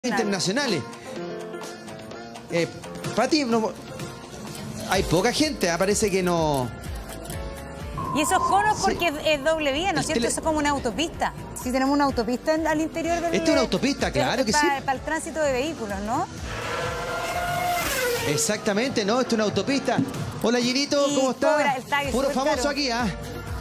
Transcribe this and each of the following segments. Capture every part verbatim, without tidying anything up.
internacionales. Eh, Pati, no, hay poca gente, ¿eh? Parece que no... Y esos conos Sí. porque es, es doble vía, ¿no es El cierto? tele- Eso es como una autopista. Sí, tenemos una autopista en- al interior del... Esta es una autopista, claro que sí. Para el tránsito de vehículos, ¿no? Exactamente, ¿no? Esto es una autopista. Hola, Ginito, Y ¿cómo está? cobra el tag, es Puro súper famoso caro. aquí, ¿ah?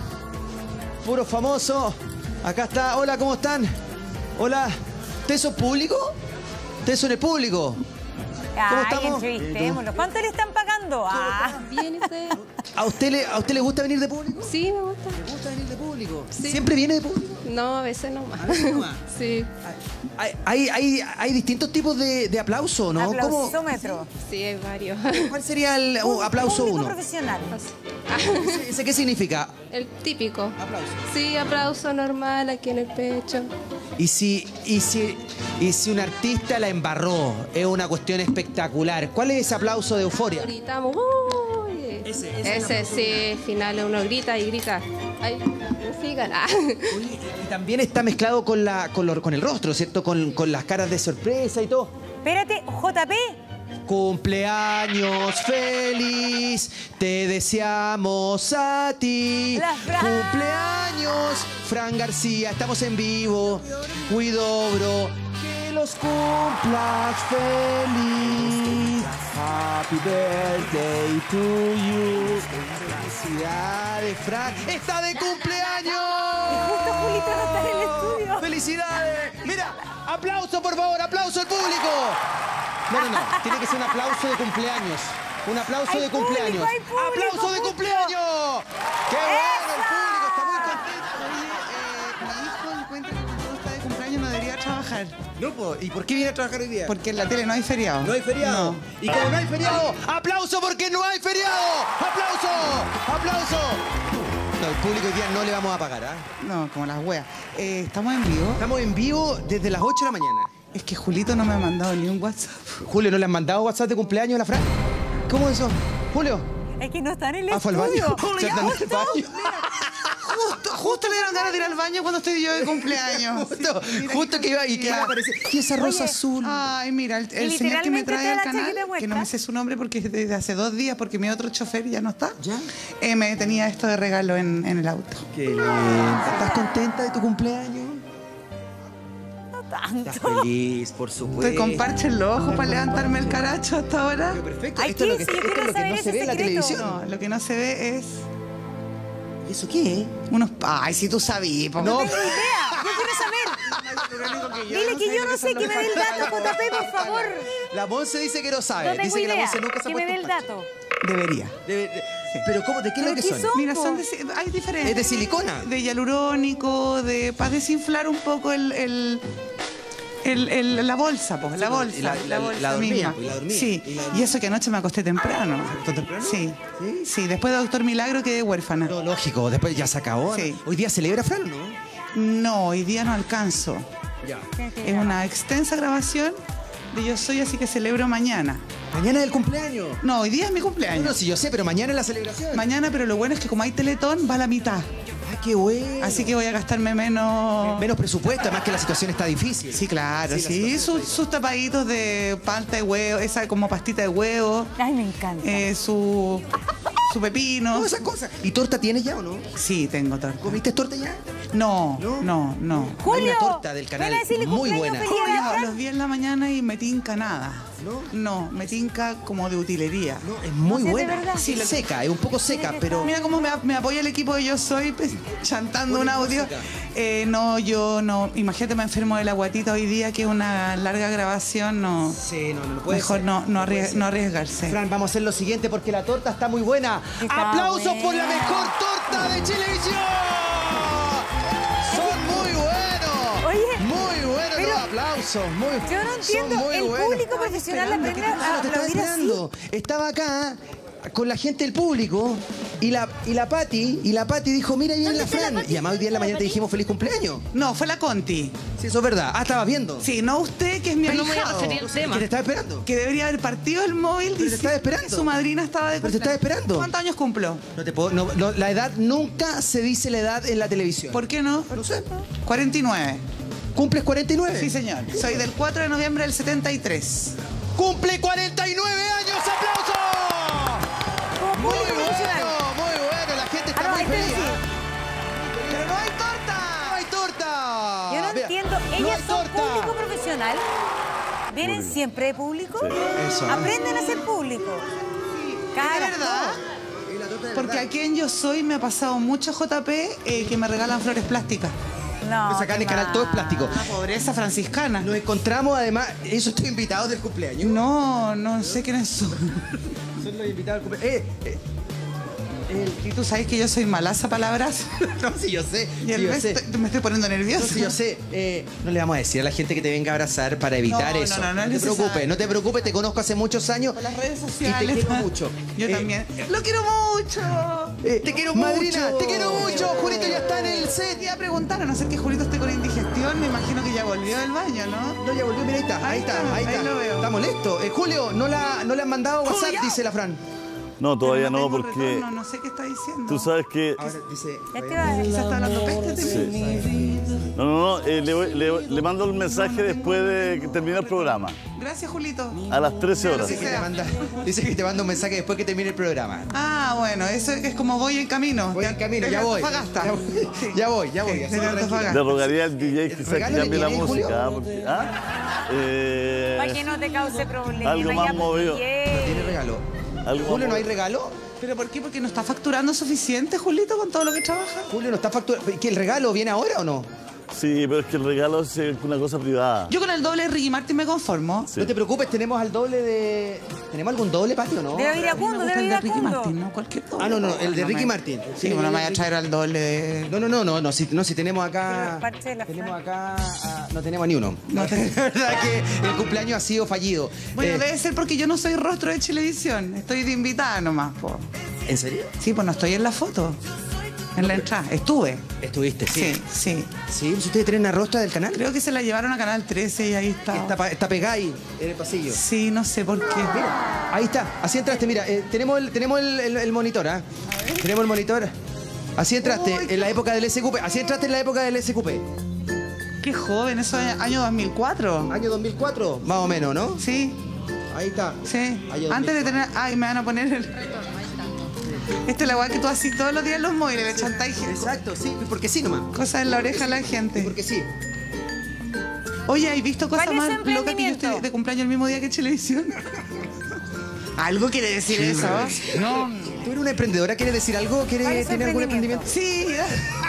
Puro famoso. Acá está. Hola, ¿cómo están? Hola. ¿Ustedes son público? ¿Ustedes son el público? ¿Cómo Ay, estamos? entrevistémoslo. ¿Cuánto le están pagando? Ah, Bien, ¿y usted? ¿A usted, le, ¿A usted le gusta venir de público? Sí, me gusta. ¿Le gusta venir de público? Sí. ¿Siempre viene de público? No, a veces no más. A veces nomás. Sí, Hay, hay, hay, hay distintos tipos de, de aplauso, ¿no? ¿Cómo, aplausómetro. sí, hay varios. ¿Cuál sería el uh, aplauso Público uno? profesional. ¿Ese, ese qué significa? El típico. Aplauso. Sí, aplauso normal aquí en el pecho. Y si, y, si, y si un artista la embarró, es una cuestión espectacular. ¿Cuál es ese aplauso de euforia? Gritamos. ¡Uy! Ese, ese Ese, sí, final uno grita y grita. Ay, no sigan. Ah. Oye, y también está mezclado con, la, con, lo- con el rostro, ¿cierto? Con, con las caras de sorpresa y todo. Espérate, J P. Cumpleaños feliz, te deseamos a ti. La Fran. Cumpleaños, Fran García, estamos en vivo. Cuidobro, que los cumplas feliz. Happy birthday to you. Felicidades, Fran. ¡Está de cumpleaños! Justo Julito no está en el estudio. ¡Felicidades! Mira, aplauso por favor, aplauso al público. No, no, no, tiene que ser un aplauso de cumpleaños. Un aplauso Hay de público, cumpleaños. hay público, ¡Aplauso de justo. cumpleaños! ¡Qué bueno! El público está muy contento. Oye, eh, mi hijo encuentra que cuando está de cumpleaños no debería trabajar. No, po, ¿y por qué viene a trabajar hoy día? Porque en la tele no hay feriado. No hay feriado. No. Y como no hay feriado, ¡aplauso porque no hay feriado! ¡Aplauso! ¡Aplauso! No, el público hoy día no le vamos a pagar, ¿ah? No, como las weas. Eh, Estamos en vivo. Estamos en vivo desde las ocho de la mañana. Es que Julito no me ha mandado ni un WhatsApp. Julio, ¿no le han mandado WhatsApp de cumpleaños a la Fran? ¿Cómo eso? Julio. Es que no está en el Ah, fue al baño. estudio. Se anda en el baño. Justo, justo le dieron ganas de ir al baño cuando estoy yo de cumpleaños. Justo, Mira justo qué que iba y que cantidad. aparece. ¿Y esa rosa Oye, azul? Ay, mira, el, el Y señor que me literalmente trae está al la canal, chaqueta que no puesta. me sé su nombre porque es desde hace dos días, porque mi otro chofer ya no está, ¿Ya? eh, me tenía esto de regalo en, en el auto. Qué lindo. ¿Estás contenta de tu cumpleaños? Estás Tanto. feliz, por supuesto. Estoy con parche en los ojos para levantarme el caracho hasta ahora. Pero perfecto. Ay, Esto es lo ¿qué? que, Si yo esto es quiero lo que saber no se ese ve en la secreto. televisión. No, lo que no se ve es ¿Y eso qué? unos... Ay, si tú sabías. po. No. No tengo idea. Yo quiero saber. Dile que yo no sé, que me dé el dato, J P, por favor. La Monse dice que no sabe. No tengo dice que la idea. Monse nunca se ha Que me dé puesto el un parche. dato. Debería. Debe- de- Pero ¿cómo? ¿De qué es lo ¿Pero que qué son? son? Mira, son de, hay diferentes. ¿Es de silicona? De hialurónico, de para desinflar un poco el, el, el- el- la bolsa, pues, la pues, bolsa, y la- la, la- bolsa la dormía, misma. pues, la dormía. Sí, Y la- y eso que anoche me acosté temprano. ¿Acostó temprano? Sí. ¿Sí? Sí, después de Doctor Milagro quedé huérfana. No, lógico, después ya se acabó. Sí. ¿Hoy día celebra Fran o no? No, hoy día no alcanzo. Ya. Es una extensa grabación de Yo Soy, así que celebro mañana. Mañana es el cumpleaños. No, hoy día es mi No, no, cumpleaños. sí, yo sé, pero mañana es la celebración. Mañana, pero lo bueno es que como hay teletón, va a la mitad. Ah, qué bueno. Así que voy a gastarme menos... Menos presupuesto, además que la situación está difícil. Sí, claro, Sí, la sí. situación Sus, sus tapaditos de palta de huevo, esa como pastita de huevo, Ay, me encanta. eh, su, su pepino. Todas esas cosas. ¿Y torta tienes ya o no? Sí, tengo torta. ¿Comiste torta ya? No, ¿No? no, no. Julio, Hay una torta del canal ven a decirle muy cumpleaños buena. feliz a la Julio, Fran. los vi en la mañana y me tinca nada. ¿No? No, me tinca como de utilería. No, es muy No sé, de buena. verdad. Sí, seca, es un poco seca, pero... Mira cómo me, me apoya el equipo de Yo Soy pues, chantando un Pone audio. música. Eh, no, yo no. Imagínate, me enfermo de la guatita hoy día, que es una larga grabación, no. Sí, no, no, no puede Mejor ser. no, no, puede arries- ser. no arriesgarse. Fran, vamos a hacer lo siguiente porque la torta está muy buena. Está ¡Aplausos por la buena. mejor torta de Chilevisión! ¡Son muy buenos! Oye, muy buenos pero los aplausos. Muy, yo no son entiendo, muy el buenos. público profesional aprende a Claro, te estaba aplaudir así. esperando. Estaba acá con la gente del público y la, y la Pati, y la Pati dijo, mira, ahí viene la ¿Dónde está la Fran. Pati? Y además hoy día en la ¿Dónde mañana está te la dijimos feliz cumpleaños. No, fue la Conti. Sí, eso es verdad. Ah, estabas viendo. Sí, no usted, que es mi Pero no me voy a ahijado, referir al tema. Que te estaba esperando. que debería haber partido el móvil Pero te diciendo estaba esperando. que su madrina estaba de Pero te estaba cumpleaños. esperando. ¿Cuántos años cumplo? No te puedo, no, no, la edad nunca se dice la edad en la televisión. ¿Por qué no? No sé. cuarenta y nueve. ¿Cumples cuarenta y nueve? Sí, señor. Soy del cuatro de noviembre del setenta y tres. ¡Cumple cuarenta y nueve años! ¡Aplausos! Como Muy público profesional. bueno, muy bueno. La gente está Ah, no, muy ahí te feliz. decía. ¡Pero no hay torta! ¡No hay torta! Yo no Mira, entiendo. no ¿Ellas hay son torta. público profesional? ¿Vienen siempre de público? Eso. ¿Aprenden a ser público? ¿Es Carajo. verdad? Porque aquí en Yo Soy me ha pasado mucho J P eh, que me regalan flores plásticas. No. Pues acá en el qué canal todo es mal. plástico. Una pobreza franciscana. Nos encontramos además, esos son invitados del cumpleaños. No, no sé quiénes son. Son los invitados del cumpleaños. Eh, eh, ¿Y tú sabes que yo soy malaza palabras? no, sí, yo sé. Y Sí, el yo mes sé. estoy- me estoy poniendo No, nerviosa. sí, yo sé. Eh, no le vamos a decir a la gente que te venga a abrazar para evitar No, no, eso. no, no es te necesario. preocupes, no te preocupes, te conozco hace muchos años. Por las redes Y sociales. te quiero mucho. Yo Eh, también. Lo quiero mucho. eh, te quiero Madrina, mucho. te quiero mucho. Julito ya está en el set. Te iba a preguntar, a no ser que Julito esté con indigestión, me imagino que ya volvió del baño, ¿no? No, ya volvió, mira, ahí está, ahí, Ahí está, está, ahí está. ahí lo veo. Está molesto. Eh, Julio, ¿no, la, ¿no le han mandado WhatsApp? Julio. Dice la Fran. No, todavía Pero no, tengo porque retorno, no sé qué está diciendo. tú sabes que... Ahora dice... Ya te va. Quizás está hablando peste. te- No, no, no, eh, le, voy- le- le mando el mensaje después de que termine el programa, Gracias, Julito. a las trece horas. Dice que, te manda, dice que te manda un mensaje después que termine el programa. Ah, bueno, eso es como voy en camino. Voy en camino, Desde ya voy. Antofagasta. Ya voy, Sí. ya voy, ya voy. Sí, así desde que Antofagasta. tranquila. Le rogaría al D J quizás que ¿Regalo le cambie la tiene, Julio? música. porque- ¿ah? Eh, Para que no te cause problemas. Algo más ya, movido. yeah. ¿Tiene regalo? Algo Julio, ¿no más- hay regalo? ¿Pero por qué? Porque no está facturando suficiente, Julito, con todo lo que trabaja. Julio no está facturando. ¿Que el regalo viene ahora o no? Sí, pero es que el regalo es eh, una cosa privada. Yo con el doble de Ricky Martin me conformo. Sí. No te preocupes, tenemos al doble de... ¿Tenemos algún doble, Patio, no? Debe ir a A mí me Cundo, gusta debe el ir de a Ricky Cundo. Martin, no cualquier doble. Ah, no, no, el de me- Ricky Martin. Sí, bueno, me vaya a traer al doble de... No, no, no, no, no, si, no, si tenemos Pero acá... es parte de la Tenemos Fran. acá... ah, no tenemos ni uno. No La verdad que el cumpleaños ha sido fallido. Bueno, Eh, debe ser porque yo no soy rostro de televisión. Estoy de invitada nomás, po. ¿En serio? Sí, pues no estoy en la foto. En la entrada. Estuve. Estuviste, sí. Sí, sí. Sí, pues ustedes tienen una rostra del canal. Creo que se la llevaron a Canal trece y ahí está. Está, pa- está pegada ahí, en el pasillo. Sí, no sé por qué. Mira, ahí está. Así entraste, mira. eh, tenemos el, tenemos el, el- el monitor, ¿ah? Tenemos el monitor. Así entraste Uy, en la época del S Q P. Así entraste en la época del S Q P. Qué joven, eso es año dos mil cuatro. Año dos mil cuatro, más o menos, ¿no? Sí, Ahí está. sí. Año Antes de dos mil cuatro. tener... Ay, me van a poner el... Esta es la weá que tú haces todos los días en los móviles, le chantáis Exacto, sí, porque sí nomás. cosas en la oreja a la gente. Porque sí. Oye, ¿has visto cosas ¿Cuál es más su locas que yo emprendimiento? estoy de cumpleaños el mismo día que televisión? ¿Algo quiere decir eso? No. ¿Tú eres una emprendedora? ¿Quieres decir algo? ¿Cuál ¿Quieres es su tener algún emprendimiento? emprendimiento?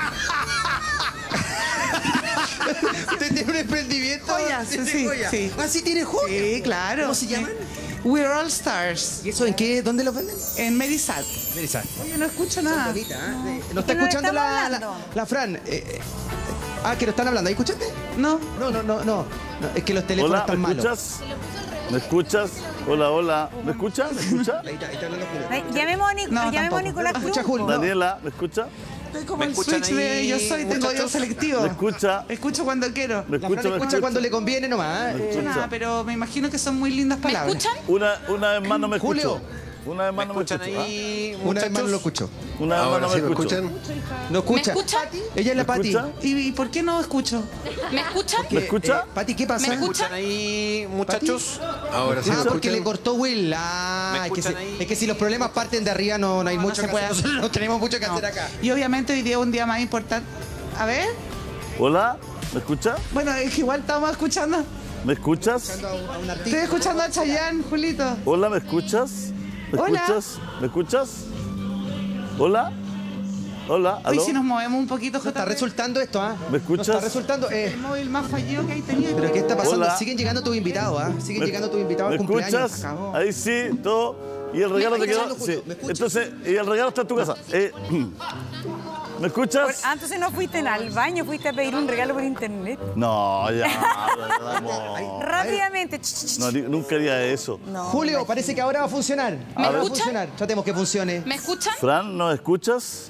Sí. ¿Usted tiene un emprendimiento? Joyas, ¿Tiene sí, joyas? sí. Ah, sí, tiene joyas. Sí, claro. ¿Cómo se Sí. llaman? We're All Stars. ¿Y eso en qué? ¿Dónde los venden? En Merisat. Merisat. Oye, no escucho Son nada. bonitas, ¿eh? Nos está que no escuchando estamos la, la, hablando. la Fran. Eh, eh, ah, que lo están hablando. ¿Ahí escuchaste? No. No, no, no, no. No, es que los teléfonos Hola, están ¿me malos. escuchas? ¿Me escuchas? Hola, hola. ¿Me escuchas? ¿Me escucha? Ahí está, ahí está hablando Julio. Ay, Llamemos a, Nic- No, llamemos a tampoco. Nicolás Escucha, Cruz. Julio. Daniela, ¿me escucha? Estoy como ¿Me el escuchan switch de ahí, yo soy, tengo muchachos? audio selectivo. ¿Me escucha? Escucho cuando quiero. ¿Me La escucha? Fran ¿Me escucha cuando le conviene nomás. ¿Me ¿eh? escucha? Nada, pero me imagino que son muy lindas palabras. Una, una vez más no me escucho. Julio. Una vez ¿Me más no me escuchan escucho. ¿ah? ahí, Una vez más no lo muchachos? escucho. Una vez más Ahora no sí me me escucho. escuchan. No escucha. escucha? Ella es la ¿Me Pati. escucha? ¿Y, y por qué no escucho? ¿Me escuchan? ¿Me escucha? Eh, Pati, ¿qué pasa? ¿Me ¿Me escuchan ahí, muchachos? Ahora sí Ah, me porque escuchan. le cortó Will. Ah, ¿Me es que, escuchan si, ahí? es que si los problemas parten de arriba no, no hay No, no mucho se que puede. hacer. Nosotros no tenemos mucho que hacer acá. Y obviamente hoy día es un día más importante. A ver, Hola, ¿me escucha? bueno, es que igual estamos escuchando. ¿Me escuchas? A un- a un artista. Estoy escuchando a Chayanne, Julito. Hola, ¿me escuchas? ¿Me Hola. escuchas? ¿Me escuchas? Hola. Hola, Hoy ¿aló? si nos movemos un poquito, No está J P. resultando esto, ¿ah? ¿Me escuchas? No está resultando. Eh, El móvil más fallido que hay tenido. pero ¿qué está pasando? Hola. Siguen llegando tus invitados, ¿ah? Siguen ¿Me- llegando tus invitados ¿Me al cumpleaños. escuchas? Acabó. Ahí sí, todo. Y el regalo Me te quedó. escuchas, Julio, Sí. ¿me escuchas? Entonces, y el regalo está en tu casa. Eh, ¿Me escuchas? Ah, entonces no fuiste al baño, fuiste a pedir un regalo por internet. No, ya. no. Rápidamente. Ch, ch, ch. No, ni- nunca haría eso. No, Julio, parece que ahora va a funcionar. ¿Me Ahora va a escuchan? funcionar. Tratemos que funcione. ¿Me escuchan? Fran, ¿nos escuchas?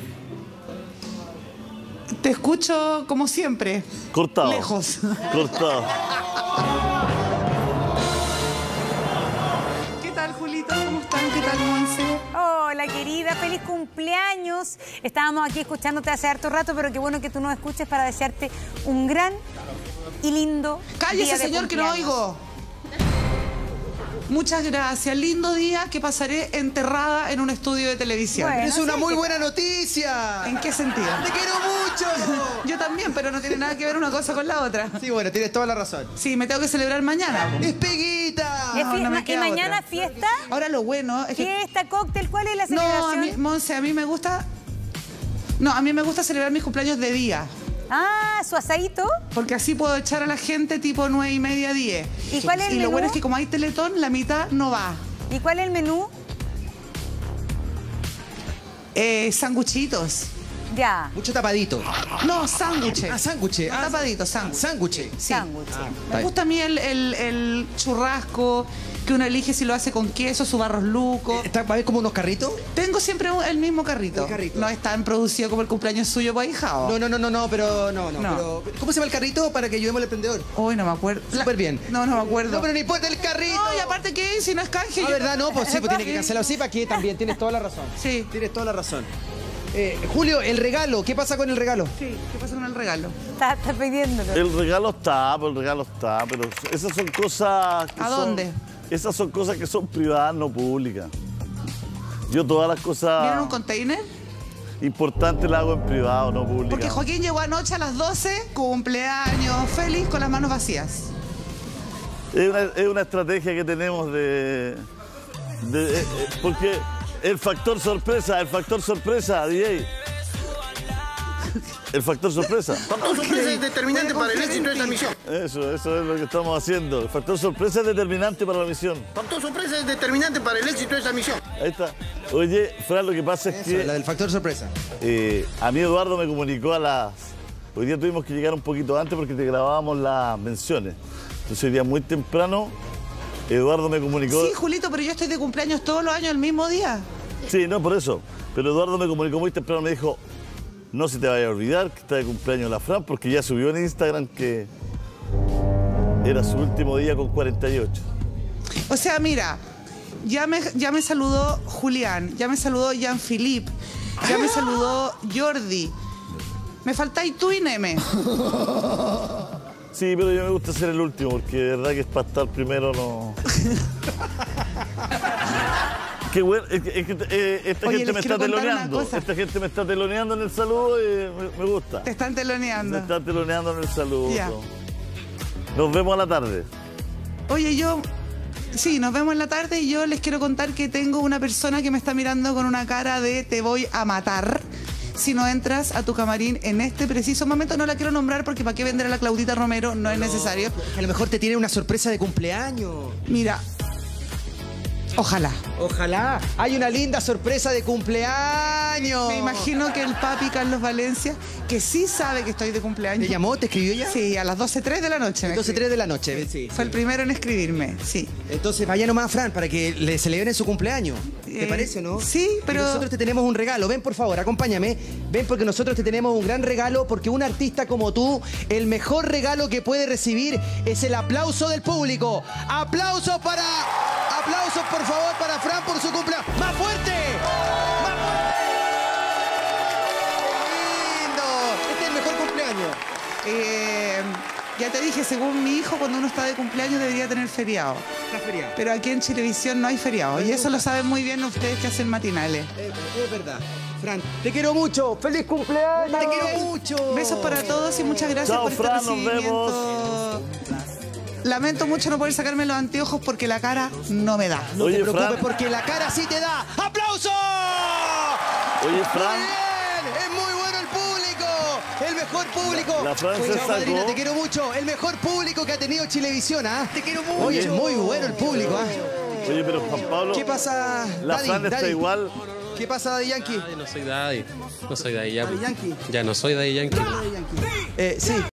Te escucho como siempre. Cortado. Lejos. Cortado. ¿Qué tal, Julito? ¿Cómo están? ¿Qué tal, Monse? Hola, querida, feliz cumpleaños. Estábamos aquí escuchándote hace harto rato, pero qué bueno que tú nos escuches para desearte un gran y lindo Cállese, día de señor, que no cumpleaños. oigo. Muchas gracias. Lindo día que pasaré enterrada en un estudio de televisión. Bueno. Es una sí, muy que- buena noticia. ¿En qué sentido? ¡Te quiero mucho! Yo también, pero no tiene nada que ver una cosa con la otra. Sí, bueno, tienes toda la razón. Sí, me tengo que celebrar mañana. ¡Es Peguita! Es No, fie- no me ¿Y queda mañana otra. fiesta? Ahora lo bueno es que... ¿Fiesta, cóctel? ¿Cuál es la No, a celebración? mí, Monse, a mí me gusta... No, a mí me gusta celebrar mis cumpleaños de día. Ah, su asadito. Porque así puedo echar a la gente tipo nueve y media, diez. ¿Y cuál es el Y lo menú? bueno es que como hay teletón, la mitad no va. ¿Y cuál es el menú? Eh, sanguchitos. Ya. Mucho tapadito. No, sándwiches. Ah, sándwiches. No Ah, tapadito, sándwich. Sándwiches. Sí. Sándwich. Me gusta a mí el, el- el churrasco, que uno elige si lo hace con queso, su barros luco. ¿Está, ¿Va a haber como unos carritos? Tengo siempre un- el mismo carrito. El carrito. No es tan producido como el cumpleaños suyo, pues, ahijado. No, no, no, no, no, pero no, no. No. Pero, ¿cómo se llama el carrito para que ayudemos al emprendedor? Uy, no me acuerdo. La- Súper bien. No, no me acuerdo. No, pero no importa el carrito. No, y aparte que si no es canje. Ah, yo- ¿verdad? No, pues sí, pues tiene que cancelar. Sí, para que también, tienes toda la razón. Sí. Tienes toda la razón. Eh, Julio, el regalo, ¿qué pasa con el regalo? Sí, ¿qué pasa con el regalo? Está, está pidiéndolo. El regalo está, pues el regalo está, pero esas son cosas... que ¿A son- dónde? Esas son cosas que son privadas, no públicas. Yo todas las ¿Viene en cosas un container? importantes las hago en privado, no públicas. Porque Joaquín llegó anoche a las doce, cumpleaños, feliz, con las manos vacías. Es una, es una estrategia que tenemos de... de- eh, eh, porque el factor sorpresa, el factor sorpresa, D J. El factor sorpresa. Factor sorpresa es determinante para el éxito de esta misión. Eso, eso es lo que estamos haciendo. El factor sorpresa es determinante para la misión. Factor sorpresa es determinante para el éxito de esta misión. Ahí está. Oye, Fran, lo que pasa es Eso, la que del factor sorpresa. eh, a mí Eduardo me comunicó a las... Hoy día tuvimos que llegar un poquito antes porque te grabábamos las menciones. Entonces hoy día muy temprano, Eduardo me comunicó... Sí, Julito, pero yo estoy de cumpleaños todos los años el mismo día. Sí, no, por eso. Pero Eduardo me comunicó muy temprano, me dijo, no se te vaya a olvidar que está de cumpleaños la Fran, porque ya subió en Instagram que era su último día con cuarenta y ocho. O sea, mira, ya me, ya me saludó Julián, ya me saludó Jean-Philippe, ya me saludó Jordi. Me faltáis tú y Neme. Sí, pero yo me gusta ser el último, porque de verdad que es para estar primero, no... Qué bueno, es que, es que, eh, esta Oye, gente les me quiero está contar una teloneando. cosa. Esta gente me está teloneando en el saludo y me, me gusta. Te están Me teloneando. está teloneando en el saludo. Ya. Nos vemos a la tarde. Oye, yo... Sí, nos vemos en la tarde y yo les quiero contar que tengo una persona que me está mirando con una cara de te voy a matar si no entras a tu camarín en este preciso momento. No la quiero nombrar porque para qué vender a la Claudita Romero no es necesario. A lo mejor te tiene una sorpresa de cumpleaños. Mira, ojalá. Ojalá. Hay una linda sorpresa de cumpleaños. Me imagino que el papi Carlos Valencia, que sí sabe que estoy de cumpleaños. ¿Te llamó? ¿Te escribió ya? Sí, a las doce tres de la noche. me doce escribió. tres de la noche. Sí. Fue el primero en escribirme, sí. Entonces vaya nomás, Fran, para que le celebren su cumpleaños. ¿Te Eh, parece o no? sí, Y pero- nosotros te tenemos un regalo. Ven, por favor, acompáñame. Ven, porque nosotros te tenemos un gran regalo, porque un artista como tú, el mejor regalo que puede recibir es el aplauso del público. ¡Aplausos para... Aplausos, por favor, para Fran por su cumpleaños. ¡Más fuerte! ¡Más fuerte! ¡Lindo! Este es el mejor cumpleaños. Eh, ya te dije, según mi hijo, cuando uno está de cumpleaños debería tener feriado. Está feriado. Pero aquí en Chilevisión no hay feriado. Y eso lo saben muy bien ustedes que hacen matinales. Es, es verdad. Fran, te quiero mucho. ¡Feliz cumpleaños! Te quiero mucho. Besos para todos y muchas gracias Chao, por este Fran, nos recibimiento. Lamento mucho no poder sacarme los anteojos porque la cara no me da. No Oye, te preocupes Fran. porque la cara sí te da. ¡Aplauso! Oye, Muy Fran, bien, es muy bueno el público, el mejor público. La Fran se Chao, sacó. madrina, te quiero mucho, el mejor público que ha tenido Chilevisión, ¿ah? Te quiero mucho. Oye, Oye. muy bueno el público, ¿ah? oye, pero Juan Pablo, ¿Qué pasa, la Daddy? Fran está Daddy? igual. ¿Qué pasa, Daddy Yankee? No soy Daddy. No soy Daddy Yankee. Daddy Yankee. Ya no soy Daddy Yankee. Eh, sí.